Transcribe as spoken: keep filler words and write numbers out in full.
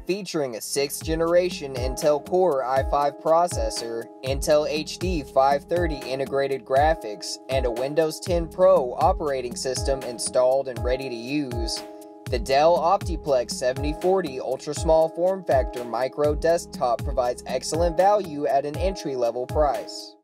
Featuring a sixth generation Intel Core i five processor, Intel H D five thirty integrated graphics, and a Windows ten Pro operating system installed and ready to use, the Dell OptiPlex seventy forty ultra-small form factor micro desktop provides excellent value at an entry-level price.